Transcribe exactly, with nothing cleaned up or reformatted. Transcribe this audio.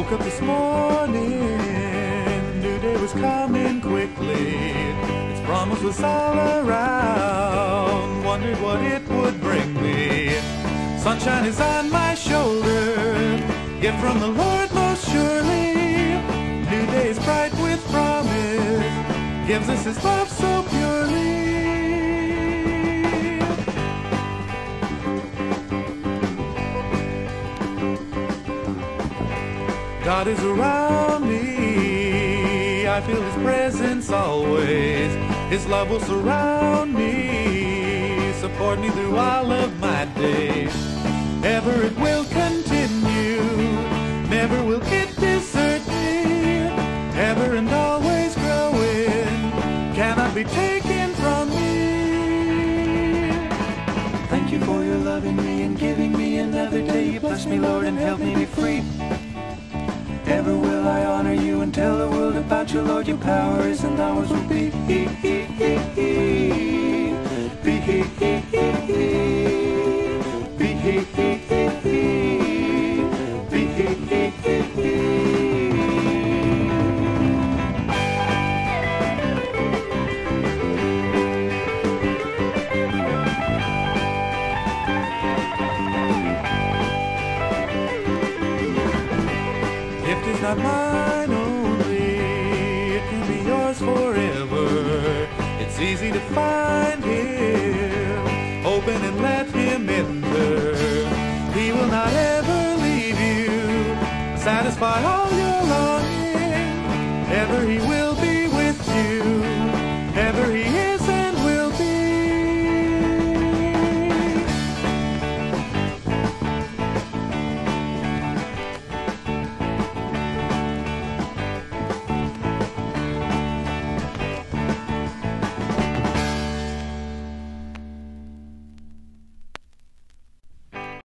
Woke up this morning, new day was coming quickly. Its promise was all around, wondered what it would bring me. Sunshine is on my shoulder, gift from the Lord most surely. New day is bright with promise, gives us his love so purely. God is around me, I feel his presence always. His love will surround me, support me through all of my days. Ever it will continue, never will it desert me. Ever and always growing, cannot be taken from me. Thank you for your loving me and giving me another day. You bless me, Lord, and help me be free. Ever will I honor you and tell the world about you, Lord. Your power is and ours will be. Be. Gift is not mine only, it can be yours forever. It's easy to find him, open and let him enter. He will not ever leave you, satisfy all your longing. Ever he will be